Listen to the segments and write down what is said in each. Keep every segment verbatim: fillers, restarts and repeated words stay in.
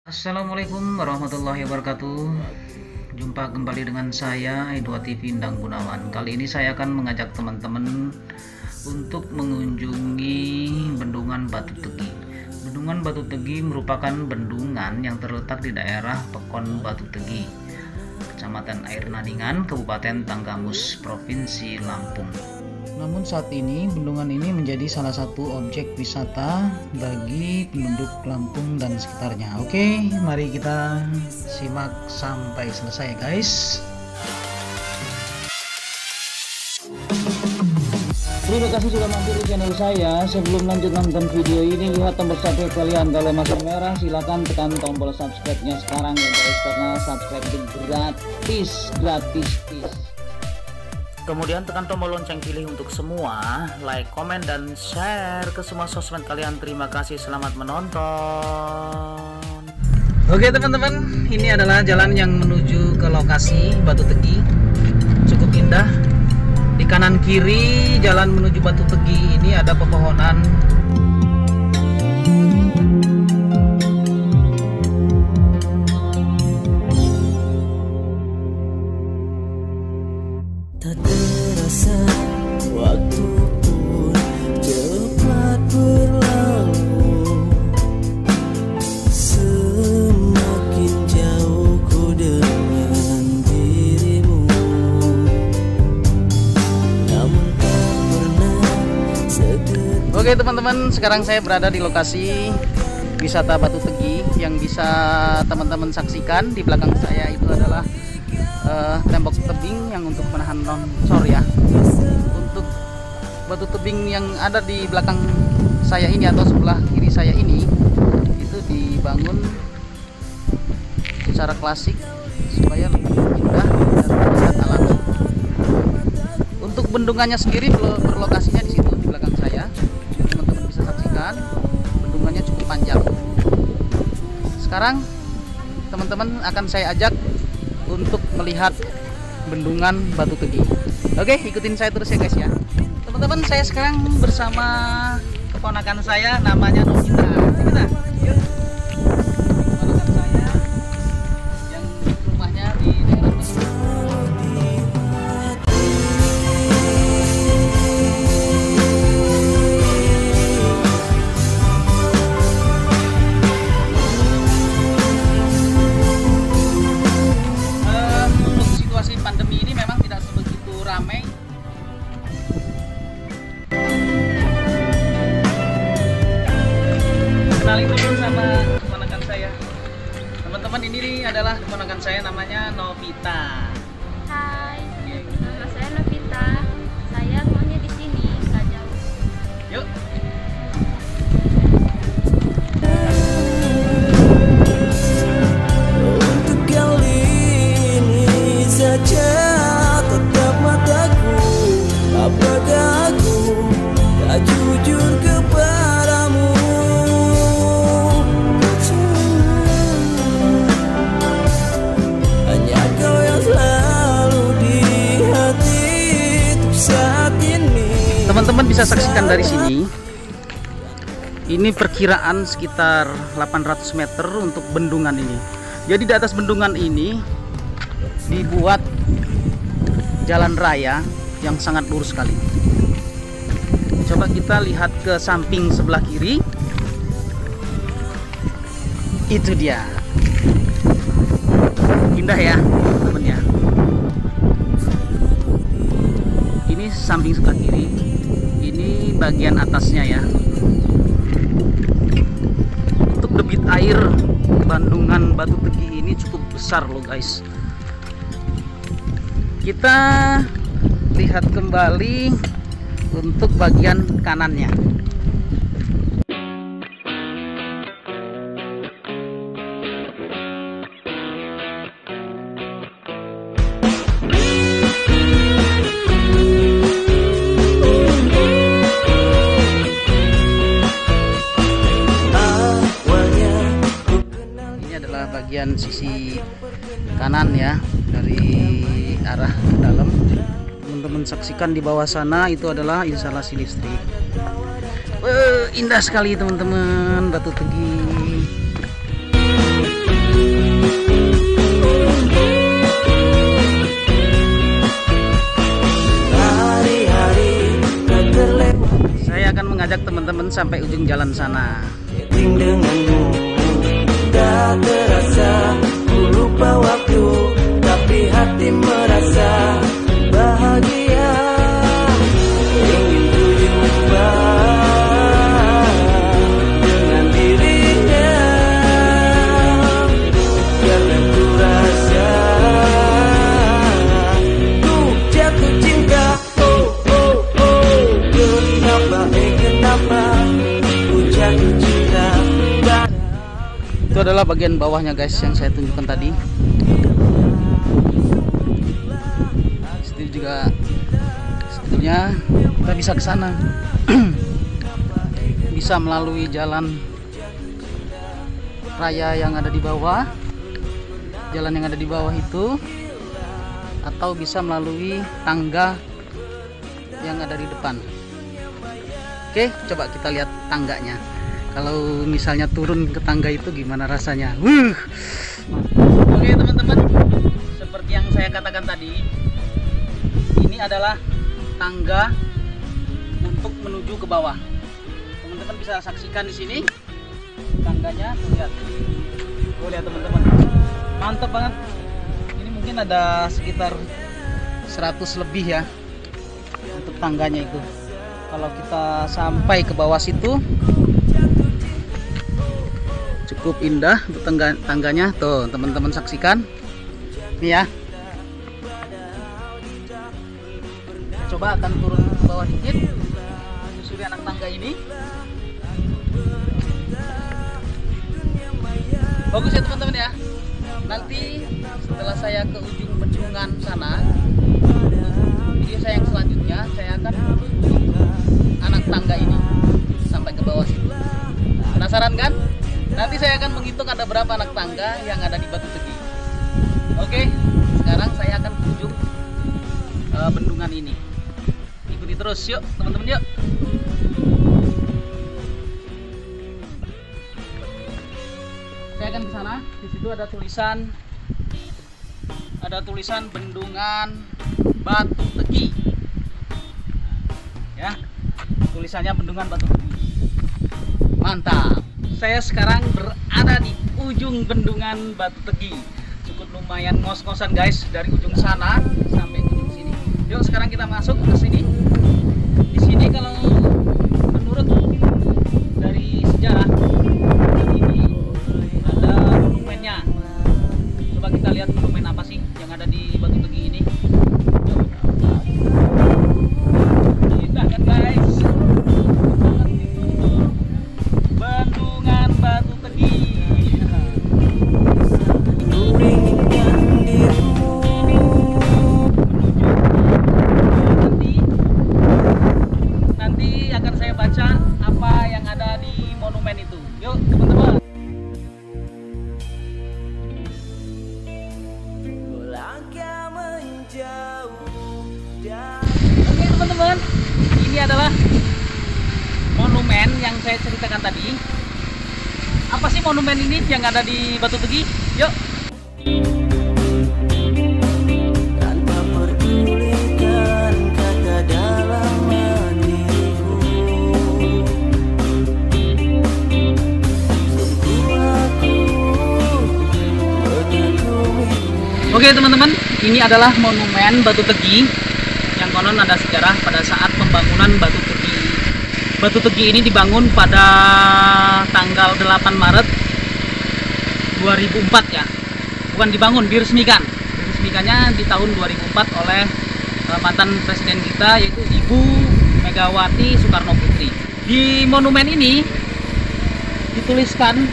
Assalamualaikum warahmatullahi wabarakatuh. Jumpa kembali dengan saya E dua T V Endang Gunawan. Kali ini saya akan mengajak teman-teman untuk mengunjungi Bendungan Batu Tegi. Bendungan Batu Tegi merupakan bendungan yang terletak di daerah Pekon Batu Tegi, Kecamatan Air Nandingan, Kabupaten Tanggamus, Provinsi Lampung. Namun saat ini bendungan ini menjadi salah satu objek wisata bagi penduduk Lampung dan sekitarnya. Oke, mari kita simak sampai selesai, guys. Terima kasih sudah mampir di channel saya. Sebelum lanjut nonton video ini, lihat tombol subscribe kalian. Kalau masih merah, silahkan tekan tombol subscribe-nya sekarang ya guys, karena subscribe itu gratis, gratis, gratis. Kemudian tekan tombol lonceng pilih untuk semua, like, komen, dan share ke semua sosmed kalian. Terima kasih, selamat menonton. Oke teman-teman, ini adalah jalan yang menuju ke lokasi Batu Tegi. Cukup indah. Di kanan kiri jalan menuju Batu Tegi ini ada pepohonan. Tak terasa waktu pun cepat berlalu, semakin jauh ku dengan dirimu, namun tak pernah sedetik. Oke teman-teman, sekarang saya berada di lokasi wisata Batu Tegi. Yang bisa teman-teman saksikan di belakang saya itu adalah Uh, tembok tebing yang untuk menahan longsor ya. Untuk batu tebing yang ada di belakang saya ini atau sebelah kiri saya ini, itu dibangun secara klasik supaya lebih indah dan terlihat alami. Untuk bendungannya sendiri berlokasinya di situ di belakang saya. Teman-teman bisa saksikan bendungannya cukup panjang. Sekarang teman-teman akan saya ajak untuk melihat Bendungan Batu Tegi. Oke, ikutin saya terus ya guys ya. Teman-teman, saya sekarang bersama keponakan saya, namanya Novita. Novita, yuk. Keponakan saya yang rumahnya di daerah pandemi ini memang tidak sebegitu ramai. Kenalin dulu sama keponakan saya. Teman-teman, ini adalah keponakan saya, namanya Novita. Hai, nama saya Novita. Saya rumahnya di sini, nggak jauh. Yuk. Untuk kali ini saja tetap mataku, apakah aku tak jujur kepadamu? Hanya kau yang selalu di hati untuk saat ini. Teman-teman bisa saksikan dari sini. Ini perkiraan sekitar delapan ratus meter untuk bendungan ini. Jadi di atas bendungan ini dibuat jalan raya yang sangat lurus sekali. Coba kita lihat ke samping sebelah kiri. Itu dia. Indah ya, teman-teman ya. Ini samping sebelah kiri. Ini bagian atasnya ya. Untuk debit air Bendungan Batu Tegi ini cukup besar loh guys. Kita lihat kembali untuk bagian kanannya. Ini adalah bagian sisi kanan ya, dari arah dalam. Teman-teman saksikan di bawah sana itu adalah instalasi listrik. Wah, indah sekali teman-teman Batu Tegi. sampai ujung jalan sana. Denganmu tak terasa, ku lupa waktu, tapi hati merasa bahagia. Ingin ku jumpa dengan dirinya, karena ku rasa ku jatuh cinta. Oh oh oh, kenapa eh kenapa ku jatuh cinta. Itu adalah bagian bawahnya guys yang saya tunjukkan tadi. Itu juga sebetulnya kita bisa ke sana. Bisa melalui jalan raya yang ada di bawah, jalan yang ada di bawah itu, atau bisa melalui tangga yang ada di depan. Oke, coba kita lihat tangganya. Kalau misalnya turun ke tangga itu gimana rasanya? Wuh. Oke teman-teman, seperti yang saya katakan tadi, ini adalah tangga untuk menuju ke bawah. Teman-teman bisa saksikan di sini tangganya, tuh lihat. Tuh lihat teman-teman, mantap banget. Ini mungkin ada sekitar seratus lebih ya untuk tangganya itu. Kalau kita sampai ke bawah situ, cukup indah untuk tangga, tangganya. Tuh teman-teman saksikan ini ya. Coba akan turun ke bawah dikit, susuri anak tangga ini. Bagus ya teman-teman ya. Nanti setelah saya ke ujung bendungan sana, video saya yang selanjutnya saya akan anak tangga ini sampai ke bawah situ. Penasaran kan? Nanti saya akan menghitung ada berapa anak tangga yang ada di Batu Tegi. Oke, sekarang saya akan ke ujung uh, bendungan ini. Ikuti terus yuk teman-teman yuk. Saya akan ke sana. Di situ ada tulisan, ada tulisan Bendungan Batu Tegi. Ya, tulisannya Bendungan Batu Tegi. Mantap. Saya sekarang berada di ujung bendungan Batu Tegi. Cukup lumayan ngos-ngosan guys, dari ujung sana sampai ujung sini. Yuk sekarang kita masuk ke sini. Di sini kalau menurut dari sejarah ini ada monumennya. Coba kita lihat monumen apa sih yang ada di Batu Tegi ini. Yuk. Indah kan guys? Bendungan Batu Tegi. Nanti, nanti akan saya baca apa yang ada di monumen itu. Yuk teman-teman. Oke teman-teman, ini adalah monumen yang saya ceritakan tadi. Apa sih monumen ini yang ada di Batu Tegi? Yuk. Tanpa pedulikan kata dalam hatiku, sungguh aku mengagumi. Oke teman-teman, ini adalah monumen Batu Tegi yang konon ada sejarah pada saat pembangunan Batu Tegi. Batu Tegi ini dibangun pada tanggal delapan Maret dua ribu empat ya. Bukan dibangun, diresmikan. Diresmikannya di tahun dua ribu empat oleh uh, mantan presiden kita, yaitu Ibu Megawati Soekarno Putri. Di monumen ini dituliskan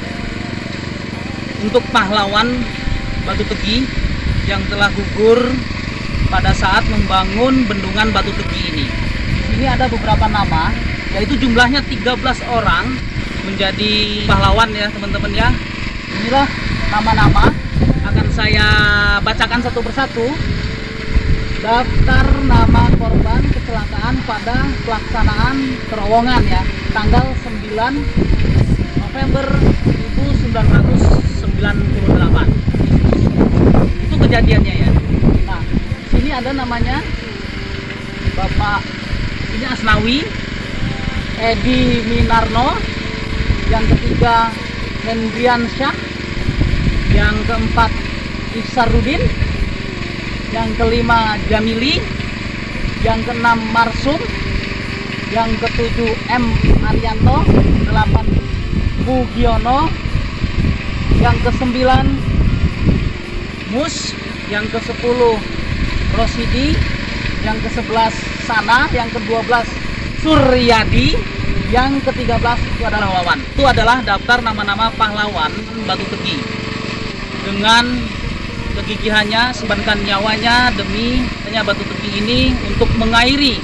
untuk pahlawan Batu Tegi yang telah gugur pada saat membangun bendungan Batu Tegi ini. Di sini ada beberapa nama, yaitu jumlahnya tiga belas orang menjadi pahlawan ya teman-teman ya. Inilah nama-nama, akan saya bacakan satu persatu. Daftar nama korban kecelakaan pada pelaksanaan terowongan ya, tanggal sembilan November seribu sembilan ratus sembilan puluh delapan. Itu kejadiannya ya. Nah, sini ada namanya Bapak ini Asnawi Edi Minarno. Yang ketiga Hendrian Syah. Yang keempat Ihsarudin. Yang kelima Jamili. Yang keenam Marsum. Yang ketujuh M Arianto. Delapan Mugiono. Yang kesembilan Mus. Yang kesepuluh Rosidi. Yang kesebelas Sana. Yang kedua belas Suryadi. Yang ketiga belas itu adalah Wawan. Itu adalah daftar nama-nama pahlawan Batu Tegi dengan kegigihannya, sebankan nyawanya demi hanya Batu Tegi ini untuk mengairi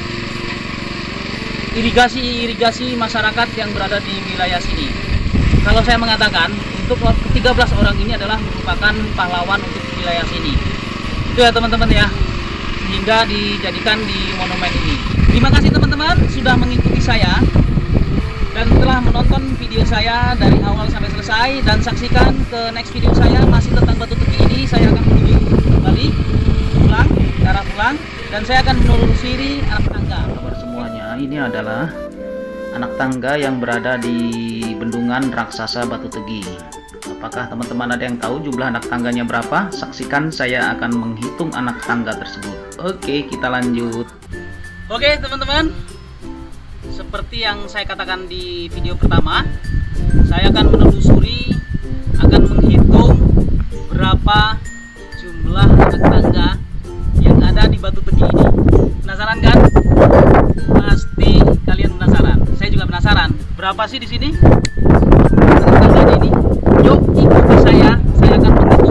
irigasi-irigasi masyarakat yang berada di wilayah sini. Kalau saya mengatakan untuk ke tiga belas orang ini adalah merupakan pahlawan untuk wilayah sini. Itu ya teman-teman ya, sehingga dijadikan di monumen ini. Terima kasih teman-teman sudah mengikuti saya dan telah menonton video saya dari awal sampai selesai, dan saksikan ke next video saya masih tentang Batu Tegi ini. Saya akan menuju kembali pulang, ke arah pulang, dan saya akan menelusuri anak tangga. Kabar semuanya, ini adalah anak tangga yang berada di bendungan raksasa Batu Tegi. Apakah teman-teman ada yang tahu jumlah anak tangganya berapa? Saksikan saya akan menghitung anak tangga tersebut. Oke, kita lanjut. Oke teman-teman, seperti yang saya katakan di video pertama, saya akan menelusuri, akan menghitung berapa jumlah anak tangga yang ada di Batu Tegi ini. Penasaran kan? Pasti kalian penasaran. Saya juga penasaran. Berapa sih di sini anak tangganya ini? Yuk ikuti saya. Saya akan menghitung.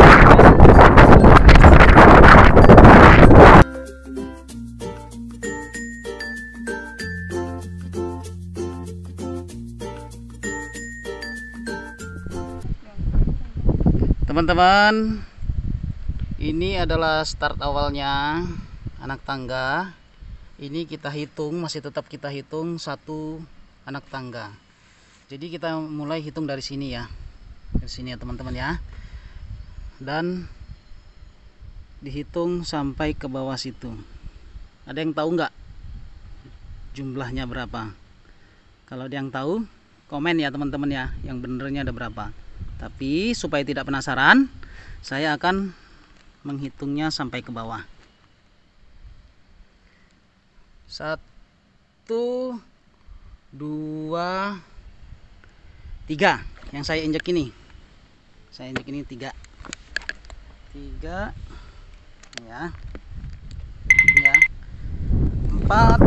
Teman-teman, ini adalah start awalnya anak tangga. Ini kita hitung, masih tetap kita hitung satu anak tangga. Jadi kita mulai hitung dari sini ya, dari sini ya teman-teman ya, dan dihitung sampai ke bawah situ. Ada yang tahu nggak jumlahnya berapa? Kalau ada yang tahu, komen ya teman-teman ya, yang benernya ada berapa. Tapi supaya tidak penasaran, saya akan menghitungnya sampai ke bawah. Satu, dua, tiga. Yang saya injek ini, saya injek ini tiga, tiga, ya, ya, empat.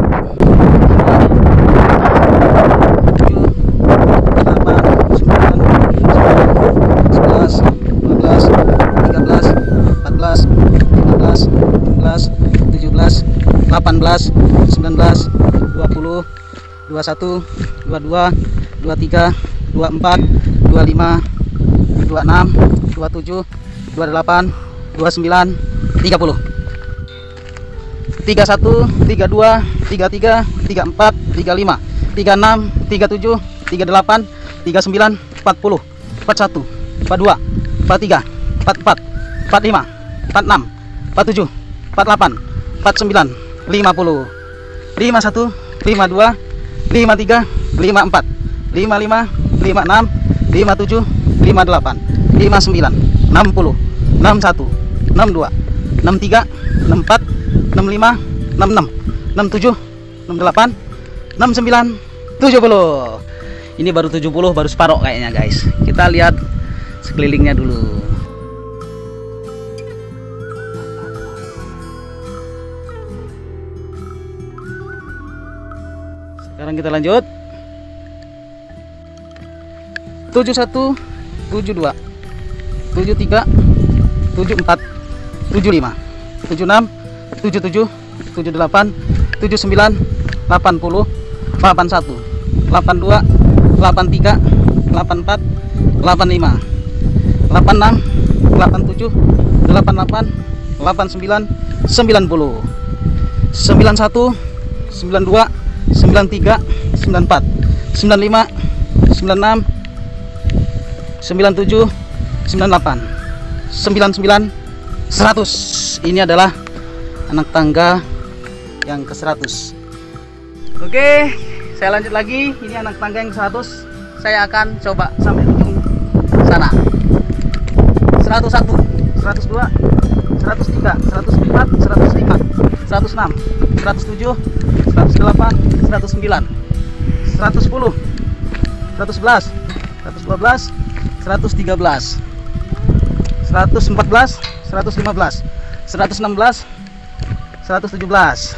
delapan belas, sembilan belas, dua puluh, dua puluh satu, dua puluh dua, dua puluh tiga, dua puluh empat, dua puluh lima, dua puluh enam, dua puluh tujuh, dua puluh delapan, dua puluh sembilan, tiga puluh. tiga puluh satu, tiga puluh dua, tiga puluh tiga, tiga puluh empat, tiga puluh lima, tiga puluh enam, tiga puluh tujuh, tiga puluh delapan, tiga puluh sembilan, empat puluh, empat puluh satu, empat puluh dua, empat puluh tiga, empat puluh empat, empat puluh lima, empat puluh enam, empat puluh tujuh, empat puluh delapan, empat puluh sembilan, lima puluh, lima puluh satu, lima puluh dua, lima puluh tiga, lima puluh empat, lima puluh lima, lima puluh enam, lima puluh tujuh, lima puluh delapan, lima puluh sembilan, enam puluh, enam puluh satu, enam puluh dua, enam puluh tiga, enam puluh empat, enam puluh lima, enam puluh enam, enam puluh tujuh, enam puluh delapan, enam puluh sembilan, tujuh puluh. Ini baru tujuh puluh, baru separuh kayaknya guys. Kita lihat sekelilingnya dulu. Sekarang kita lanjut. tujuh puluh satu, tujuh puluh dua, tujuh puluh tiga, tujuh puluh empat, tujuh puluh lima, tujuh puluh enam, tujuh puluh tujuh, tujuh puluh delapan, tujuh puluh sembilan, delapan puluh, delapan puluh satu, delapan puluh dua, delapan puluh tiga, delapan puluh empat, delapan puluh lima, delapan puluh enam, delapan puluh tujuh, delapan puluh delapan, delapan puluh sembilan, sembilan puluh, sembilan puluh satu, sembilan puluh dua, sembilan puluh tiga, sembilan puluh empat, sembilan puluh lima, sembilan puluh enam, sembilan puluh tujuh, sembilan puluh delapan, sembilan puluh sembilan, seratus. Ini adalah anak tangga yang ke seratus. Oke, Saya lanjut lagi. Ini anak tangga yang seratus. Saya akan coba sampai ujung sana. Seratus satu, seratus dua, seratus tiga, seratus empat, seratus lima, seratus enam, seratus tujuh, seratus delapan, seratus sembilan, seratus sepuluh, seratus sebelas, seratus dua belas, seratus tiga belas, seratus empat belas, seratus lima belas, seratus enam belas, seratus tujuh belas,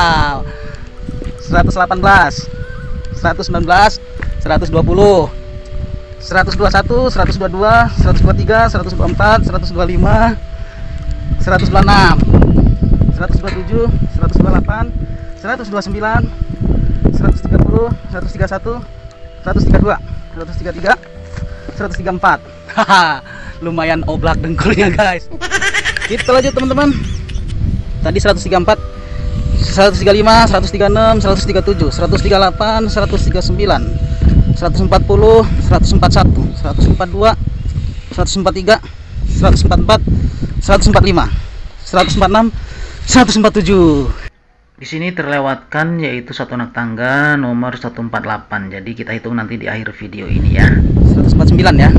seratus delapan belas, seratus sembilan belas, seratus dua puluh, seratus dua puluh satu, seratus dua puluh dua, seratus dua puluh tiga, seratus dua puluh empat, seratus dua puluh lima, seratus dua puluh enam, seratus dua puluh tujuh, seratus dua puluh delapan, seratus dua puluh sembilan, seratus tiga puluh, seratus tiga puluh satu, seratus tiga puluh dua, seratus tiga puluh tiga, seratus tiga puluh empat. Haha, lumayan oblak dengkulnya guys. Kita lanjut teman-teman. Tadi seratus tiga puluh empat, seratus tiga puluh lima, seratus tiga puluh enam, seratus tiga puluh tujuh, seratus tiga puluh delapan, seratus tiga puluh sembilan, seratus empat puluh, seratus empat puluh satu, seratus empat puluh dua, seratus empat puluh tiga, seratus empat puluh empat, seratus empat puluh lima, seratus empat puluh enam, seratus empat puluh tujuh. Di sini terlewatkan yaitu satu anak tangga nomor seratus empat puluh delapan. Jadi kita hitung nanti di akhir video ini ya. seratus empat puluh sembilan ya.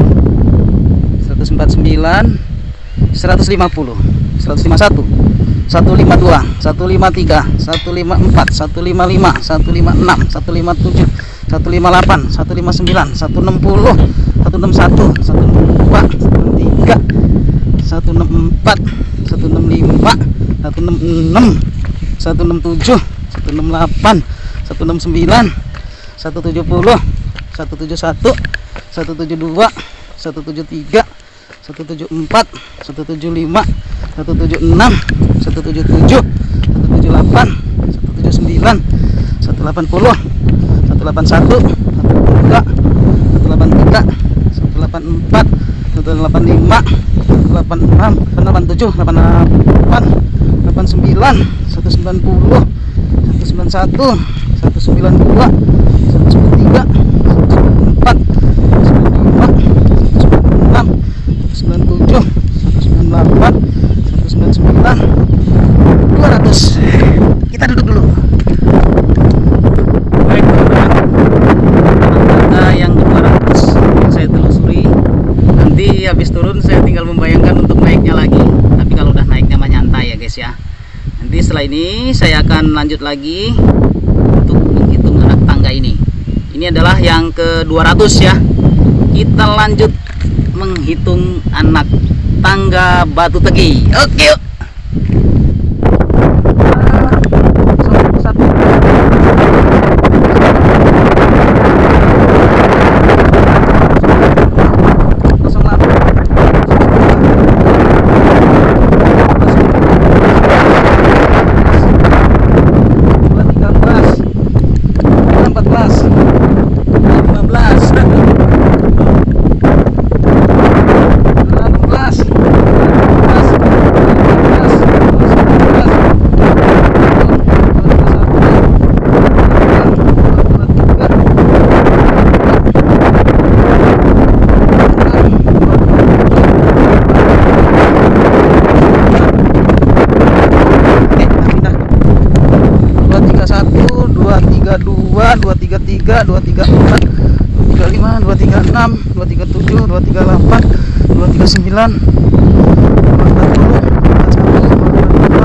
seratus empat puluh sembilan, seratus lima puluh, seratus lima puluh satu, seratus lima puluh dua, seratus lima puluh tiga, seratus lima puluh empat, seratus lima puluh lima, seratus lima puluh enam, seratus lima puluh tujuh, seratus lima puluh delapan, seratus lima puluh sembilan, seratus enam puluh, seratus enam puluh satu, seratus enam puluh dua, seratus enam puluh tiga, seratus enam puluh empat, seratus enam puluh lima, seratus enam puluh enam, seratus enam puluh tujuh, seratus enam puluh delapan, seratus enam puluh sembilan, seratus tujuh puluh, seratus tujuh puluh satu, seratus tujuh puluh dua, seratus tujuh puluh tiga, seratus tujuh puluh empat, seratus tujuh puluh lima, seratus tujuh puluh enam, seratus tujuh puluh tujuh, seratus tujuh puluh delapan, seratus tujuh puluh sembilan, seratus delapan puluh, seratus delapan puluh satu, seratus delapan puluh dua, seratus delapan puluh tiga, seratus delapan puluh empat, seratus delapan puluh lima, seratus delapan puluh enam, seratus delapan puluh tujuh, delapan puluh delapan, delapan puluh sembilan, seratus sembilan puluh, seratus sembilan puluh satu, seratus sembilan puluh dua, seratus sembilan puluh tiga, seratus sembilan puluh empat, seratus sembilan puluh lima, seratus sembilan puluh enam, seratus sembilan puluh tujuh, seratus sembilan puluh delapan, seratus sembilan puluh sembilan, dua ratus. Kita duduk dulu. Baik teman-teman, tangga yang ke dua ratus saya telusuri. Nanti habis turun saya tinggal membayangkan untuk naiknya lagi. Tapi kalau udah naiknya mah nyantai ya guys ya. Nanti setelah ini saya akan lanjut lagi untuk menghitung anak tangga ini. Ini adalah yang ke dua ratus ya. Kita lanjut menghitung anak tangga batu tegi. Oke yuk. dua tiga tiga, dua tiga empat, dua tiga lima, dua tiga enam, dua tiga tujuh, dua tiga delapan, dua tiga sembilan, dua empat puluh, empat satu, dua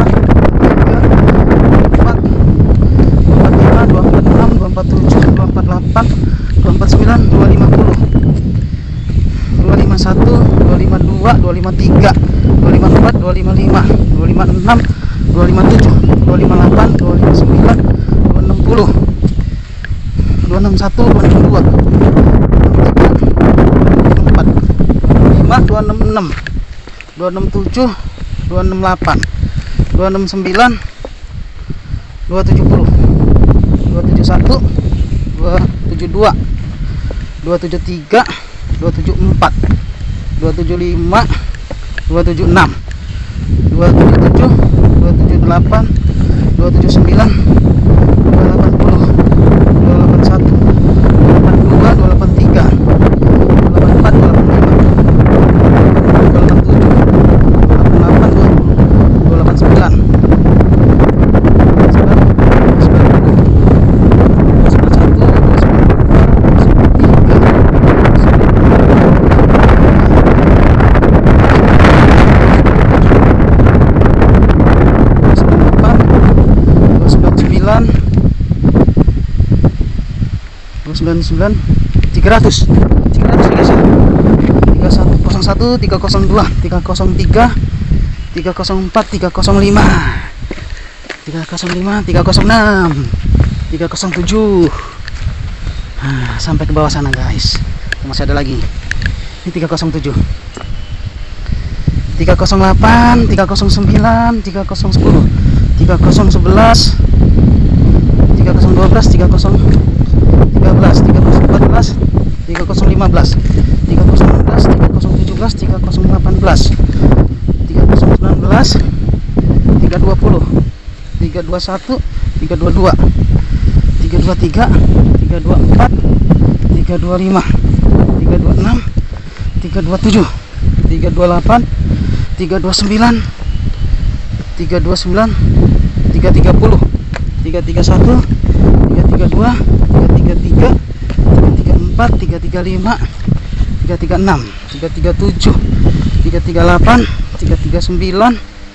empat, dua lima, dua empat enam, dua empat tujuh, dua empat delapan, dua empat sembilan, dua lima puluh, dua lima satu, dua lima dua, dua lima tiga, dua lima empat, dua lima lima, dua lima enam, dua lima tujuh, dua lima delapan, dua lima sembilan, dua enam puluh, dua enam satu, dua enam dua, dua enam tiga, dua enam empat, dua lima, dua enam enam, dua enam tujuh, dua enam delapan, dua enam sembilan, dua tujuh puluh, dua tujuh satu, dua tujuh dua, dua tujuh tiga, dua tujuh empat, dua tujuh lima, dua tujuh enam, dua tujuh tujuh, dua tujuh delapan, dua tujuh sembilan, dua delapan puluh, dua delapan satu, dua delapan dua, dua delapan tiga, dua delapan empat, dua delapan lima, dua delapan tujuh, dua delapan delapan, dua delapan sembilan, sembilan puluh, sembilan puluh, sembilan sembilan puluh sembilan, tiga ratus tiga ratus ya guys ya. Tiga satu nol satu, tiga nol dua, tiga nol tiga, tiga nol empat, tiga nol lima, tiga nol lima, tiga nol enam, tiga nol tujuh. Nah, sampai ke bawah sana guys. Masih ada lagi. Ini tiga nol tujuh, tiga nol delapan, tiga nol sembilan, tiga nol sepuluh, tiga nol sebelas, tiga nol dua belas, tiga nol tiga belas, tiga nol empat belas, tiga nol lima belas, tiga nol enam belas, tiga nol tujuh belas, tiga nol delapan belas, tiga nol sembilan belas, tiga dua puluh, tiga dua satu, tiga dua dua, tiga dua tiga, tiga dua empat, tiga dua lima, tiga dua enam, tiga dua tujuh, tiga dua delapan, tiga dua sembilan, tiga dua sembilan, tiga tiga nol, tiga tiga satu, tiga tiga dua, tiga tiga tiga, tiga tiga empat, tiga tiga lima, tiga tiga enam, tiga tiga tujuh, tiga tiga delapan, tiga tiga sembilan,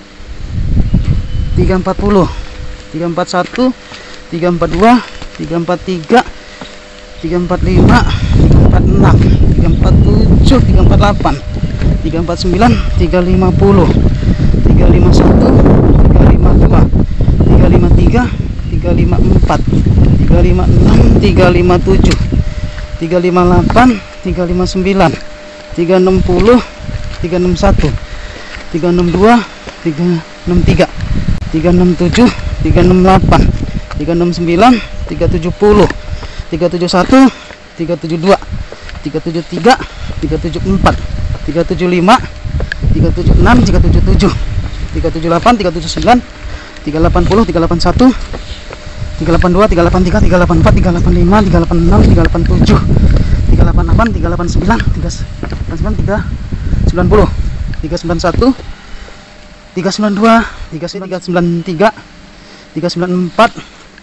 tiga empat nol, tiga empat satu, tiga empat dua, tiga empat tiga, tiga empat lima, tiga empat enam, tiga empat tujuh, tiga empat delapan, tiga empat sembilan, tiga lima nol, tiga lima satu, tiga lima dua, tiga lima tiga, tiga lima empat, tiga lima enam, tiga lima tujuh, tiga lima delapan, tiga lima sembilan, tiga enam nol, tiga enam satu, tiga enam dua, tiga enam tiga, tiga enam tujuh, tiga enam delapan, tiga enam sembilan, tiga tujuh nol, tiga tujuh satu, tiga tujuh dua, tiga tujuh tiga, tiga tujuh empat, tiga tujuh lima, tiga tujuh enam, tiga tujuh tujuh, tiga tujuh delapan, tiga tujuh sembilan, tiga delapan nol, tiga delapan satu, tiga delapan dua, tiga delapan tiga, tiga delapan empat, tiga delapan lima, tiga delapan enam, tiga delapan tujuh, tiga delapan delapan, tiga delapan sembilan, tiga delapan sembilan, tiga sembilan nol, tiga sembilan satu, tiga sembilan dua, tiga sembilan tiga, tiga sembilan empat,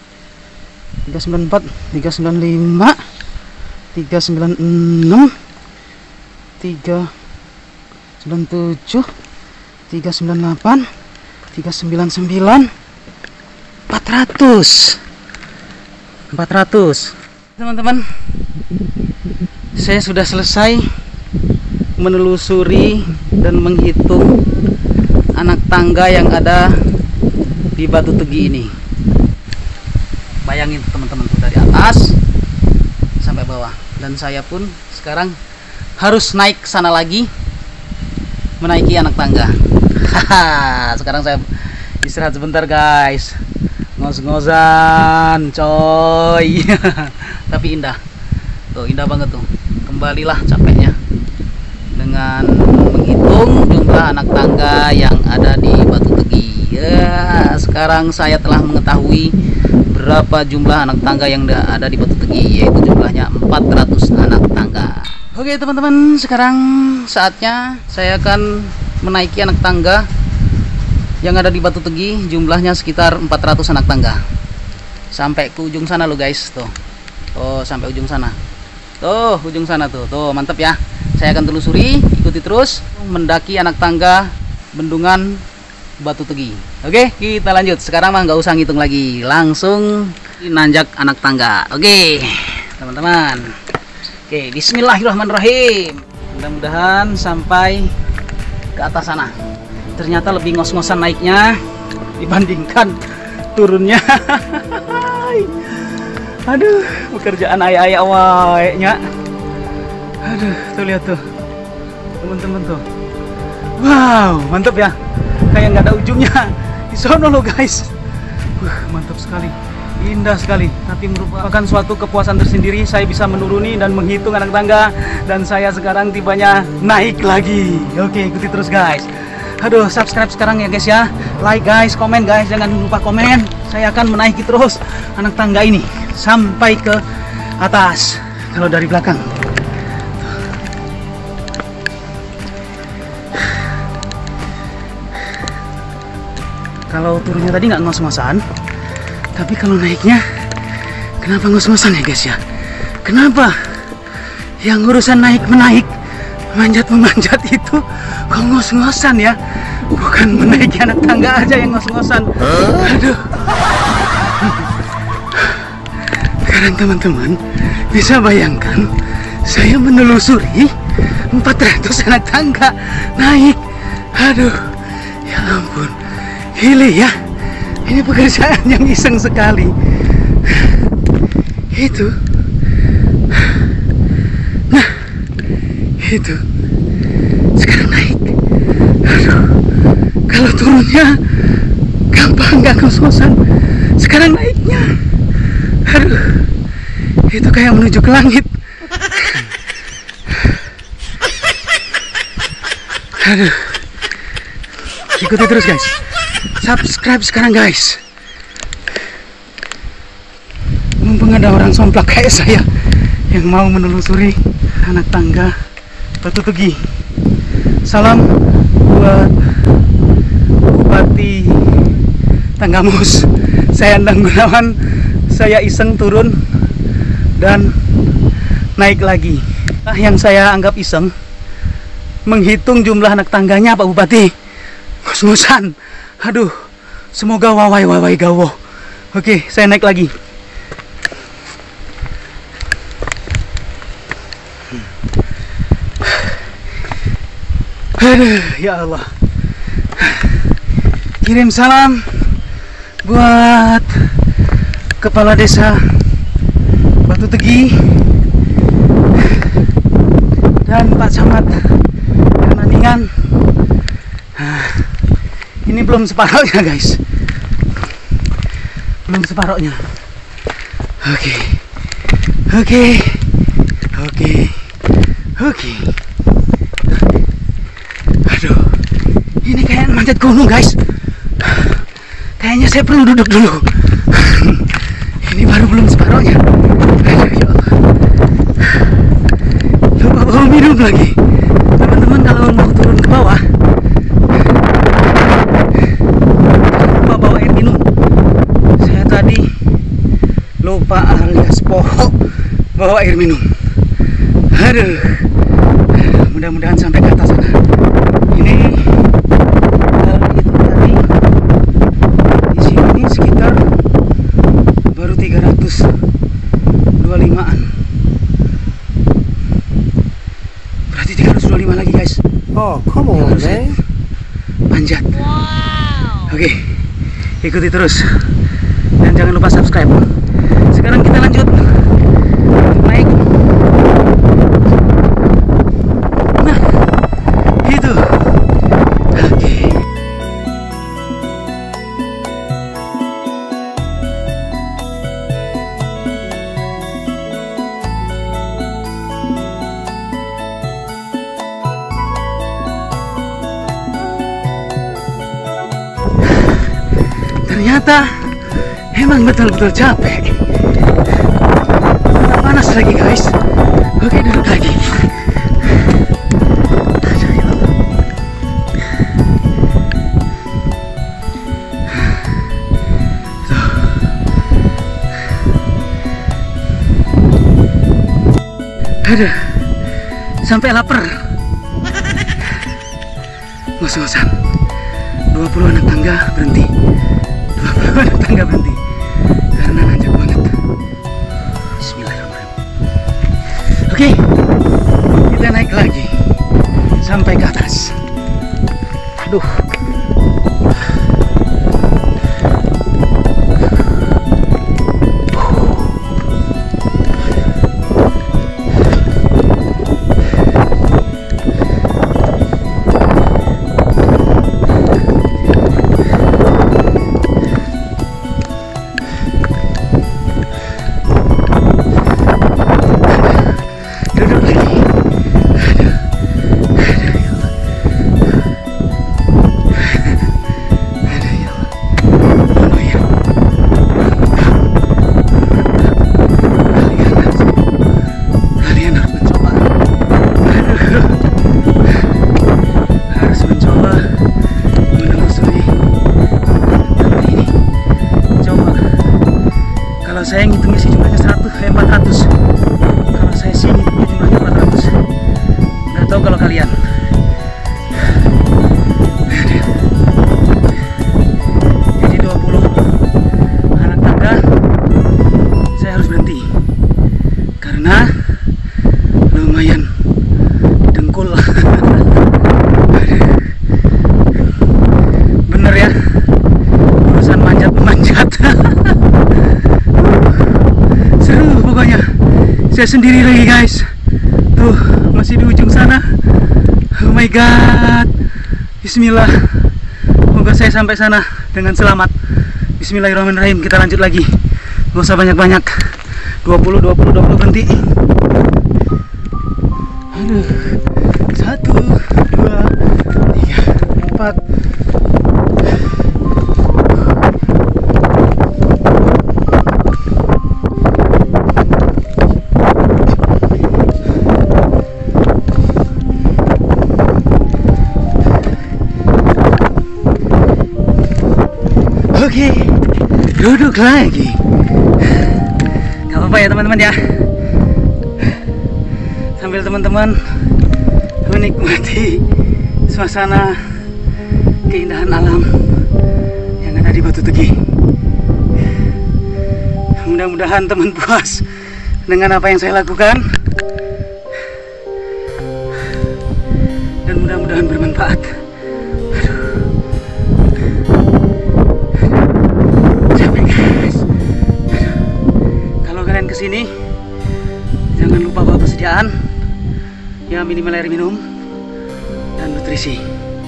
tiga sembilan empat, tiga sembilan lima, tiga sembilan enam, tiga sembilan tujuh, tiga sembilan delapan, tiga sembilan sembilan, empat ratus empat ratus. Teman-teman, saya sudah selesai menelusuri dan menghitung anak tangga yang ada di Batu Tegi ini. Bayangin teman-teman tuh, dari atas sampai bawah, dan saya pun sekarang harus naik ke sana lagi menaiki anak tangga. Haha, sekarang saya istirahat sebentar guys, ngos-ngosan coy. Tapi indah tuh, indah banget tuh. Kembalilah capeknya dengan menghitung jumlah anak tangga yang ada di Batu Tegi. Ya, sekarang saya telah mengetahui berapa jumlah anak tangga yang ada di Batu Tegi, yaitu jumlahnya empat ratus anak tangga. Oke teman-teman, sekarang saatnya saya akan menaiki anak tangga yang ada di Batu Tegi, jumlahnya sekitar empat ratus anak tangga. Sampai ke ujung sana lo guys, tuh. Oh, sampai ujung sana. Tuh, ujung sana tuh. Tuh, mantap ya. Saya akan telusuri, ikuti terus mendaki anak tangga bendungan Batu Tegi. Oke, kita lanjut. Sekarang mah nggak usah ngitung lagi, langsung nanjak anak tangga. Oke, teman-teman. Oke, bismillahirrahmanirrahim. Mudah-mudahan sampai ke atas sana. Ternyata lebih ngos-ngosan naiknya dibandingkan turunnya. Aduh, pekerjaan ayah-ayah awalnya. Aduh, tuh lihat tuh, teman-teman tuh. Wow, mantap ya. Kayak nggak ada ujungnya di sono loh guys. Wah, mantap sekali, indah sekali. Tapi merupakan suatu kepuasan tersendiri. Saya bisa menuruni dan menghitung anak tangga, dan saya sekarang tibanya naik lagi. Oke, ikuti terus guys. Aduh, subscribe sekarang ya guys ya. Like guys, komen guys, jangan lupa komen. Saya akan menaiki terus anak tangga ini sampai ke atas. Kalau dari belakang, kalau turunnya tadi nggak ngos-ngosan, tapi kalau naiknya kenapa ngos-ngosan ya guys ya? Kenapa yang urusan naik menaik, manjat memanjat itu kok ngos-ngosan ya? Bukan menaiki anak tangga aja yang ngos-ngosan. Aduh, Sekarang teman-teman bisa bayangkan saya menelusuri empat ratus anak tangga naik. Aduh, ya ampun, gile ya. Ini pekerjaan yang iseng sekali. Itu, nah, itu sekarang naik. Aduh, kalau turunnya gampang, nggak ngos-ngosan. Sekarang naiknya, aduh, itu kayak menuju ke langit. Aduh, ikuti terus guys, subscribe sekarang guys. Mumpung ada orang somplak kayak saya yang mau menelusuri anak tangga Batu Tugi. Salam buat Bupati Tanggamus. Saya Endang Gunawan. Saya iseng turun dan naik lagi. Nah, yang saya anggap iseng menghitung jumlah anak tangganya Pak Bupati. Ngos-ngosan. Aduh, semoga wawai wawai gawo. Oke, saya naik lagi. Aduh, ya Allah. Kirim salam buat Kepala Desa Batu Tegi dan Pak Camat Maningan. Ini belum separuhnya guys, belum separuhnya. Oke, oke, oke, oke. Aduh, ini kayak manjat gunung guys. Kayaknya saya perlu duduk dulu. Ini baru belum separuhnya. Aduh, ya Allah. Lupa bawa minum lagi. Teman-teman kalau mau turun ke bawah, lupa bawa air minum. Saya tadi lupa alias pohon bawa air minum. Aduh, mudah-mudahan sampai ke atas sana. Ini kalau dihitung tadi di sini sekitar baru tiga ratus dua puluh limaan. Berarti tiga ratus dua puluh lima lagi guys. Oh, come on, man. Panjat. Wow. Oke, ikuti terus dan jangan lupa subscribe. Sekarang kita lanjut naik. Nah, itu. Oke. Ternyata emang betul-betul capek. Mana panas lagi guys. Oke, duduk lagi. Aduh, ya Allah. Tuh. Aduh, sampai lapar. Ngos-ngosan. dua puluh anak tangga berhenti. dua puluh anak tangga berhenti karena nanjak banget. Bismillahirrahmanirrahim. Oke, kita naik lagi sampai ke atas. Aduh, duduk lagi. Aduh, aduh, ya Allah. Saya sendiri lagi guys. Tuh, masih di ujung sana. Oh my god. Bismillah. Semoga saya sampai sana dengan selamat. Bismillahirrahmanirrahim. Kita lanjut lagi. Gak usah banyak-banyak. dua puluh, dua puluh, dua puluh berhenti. Aduh. Satu, dua, tiga, empat. Oke, duduk lagi. Gak apa-apa ya teman-teman ya. Sambil teman-teman menikmati suasana keindahan alam yang ada di Batu Tegi. Mudah-mudahan teman puas dengan apa yang saya lakukan, dan mudah-mudahan bermanfaat. Kesini jangan lupa bawa persediaan ya, minimal air minum dan nutrisi.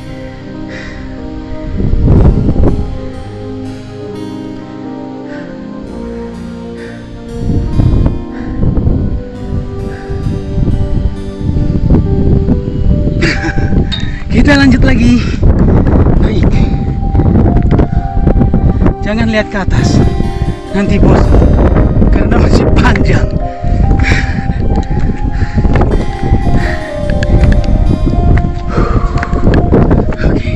Kita lanjut lagi. Baik, jangan lihat ke atas, nanti bos, karena masih panjang. Oke.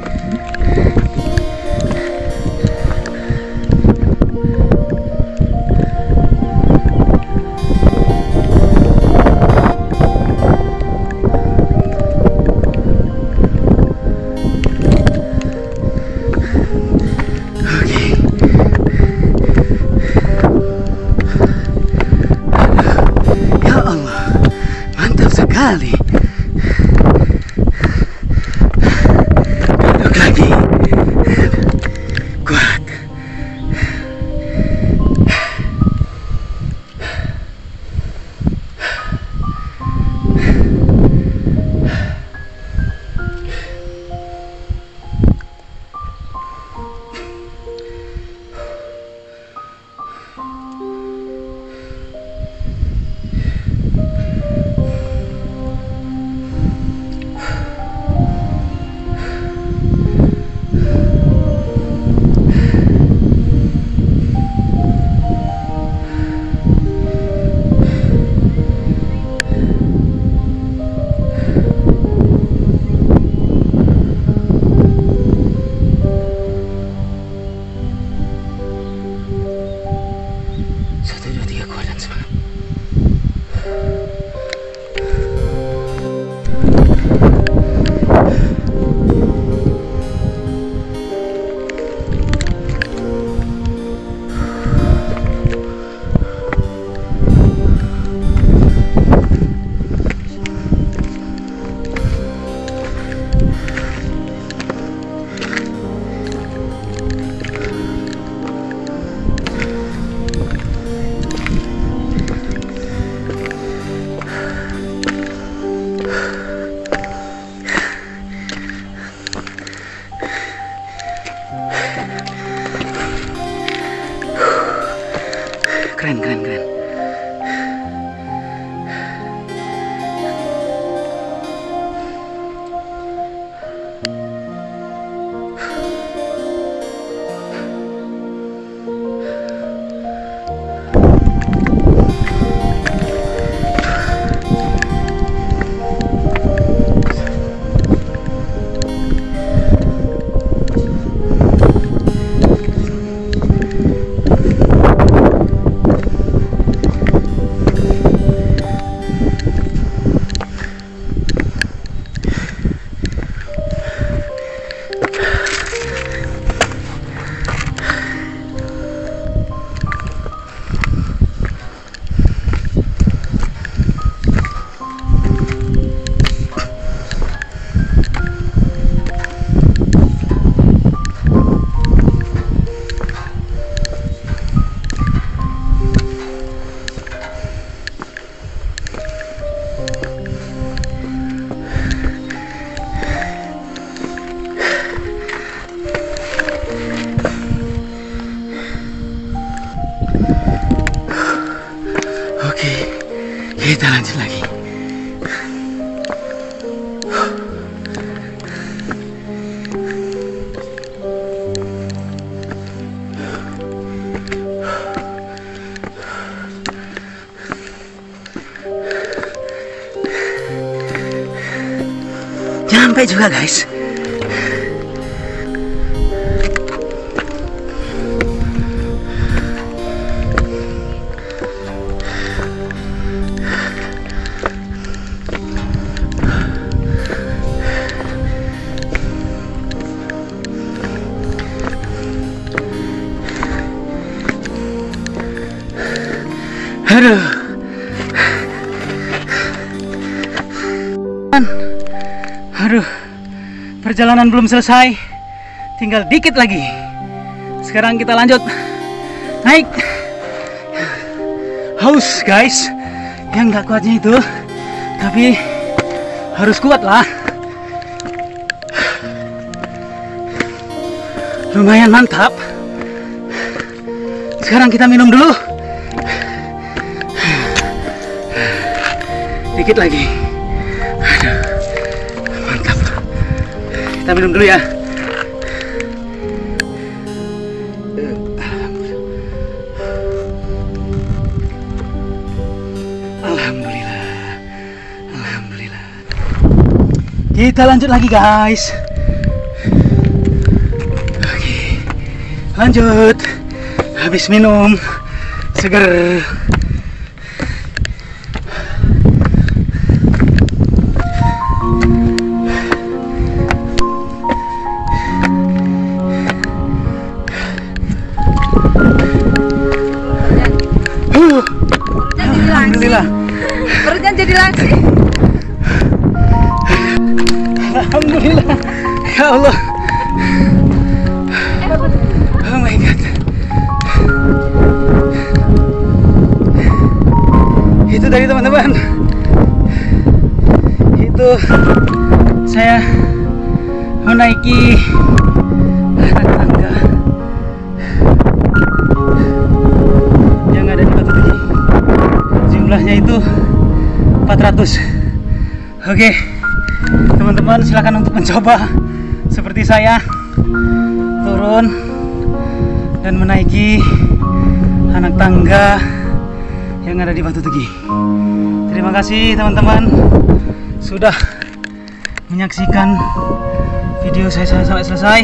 Kali duduk lagi, kuat. Keren, keren, keren. Kita lanjut lagi. Sampai juga guys. Aduh. Aduh. Perjalanan belum selesai. Tinggal dikit lagi. Sekarang kita lanjut naik. Haus guys. Yang nggak kuatnya itu, tapi harus kuat lah. Lumayan mantap. Sekarang kita minum dulu. Dikit lagi. Aduh, mantap. Kita minum dulu ya. Alhamdulillah. Alhamdulillah. Kita lanjut lagi guys. Oke, lanjut. Habis minum seger. Alhamdulillah. Perutnya jadi langsing. Alhamdulillah. Ya Allah. Oh my god. Itu tadi teman-teman. Itu saya menaiki tangga yang ada di Batu Tuji. Jumlahnya itu empat ratus. Oke teman-teman, silakan untuk mencoba seperti saya, turun dan menaiki anak tangga yang ada di Batu Tuji. Terima kasih teman-teman sudah menyaksikan video saya sampai selesai.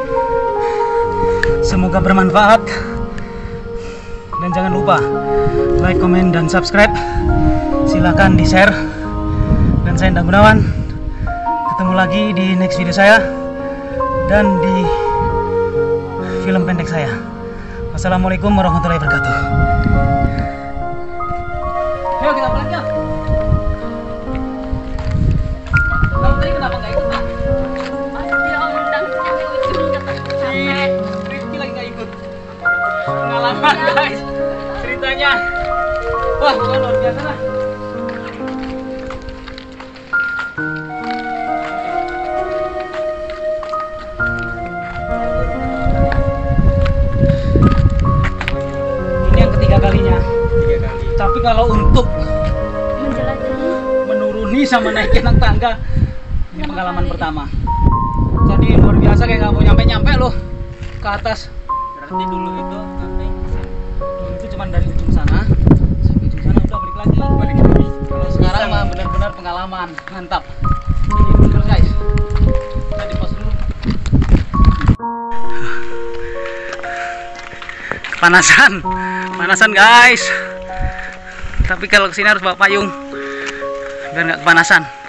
Semoga bermanfaat. Dan jangan lupa like, komen, dan subscribe. Silahkan di share. Dan saya Endang Gunawan. Ketemu lagi di next video saya dan di film pendek saya. Wassalamualaikum warahmatullahi wabarakatuh. Ayo kita balik ya. Kamu tadi kenapa nggak ikut? Pak? Dia undang sampai ujung kata sampai. Rizky lagi nggak ikut. Pengalaman guys, ceritanya wah bukan luar biasa lah. Ini yang ketiga kalinya. Tiga kali. Tapi kalau untuk Menjelajahi. menuruni sama naikin anak tangga, ini pengalaman pertama. Jadi luar biasa, kayak nggak mau nyampe-nyampe loh ke atas. Berarti dulu itu sampai dulu itu cuma dari ujung sana sampai ujung sana udah balik lagi. Balik lagi. Kalau sekarang mah benar-benar pengalaman mantap. Ini terus guys. Kita di pos dulu. Panasan, panasan guys. Tapi kalau kesini harus bawa payung biar nggak kepanasan.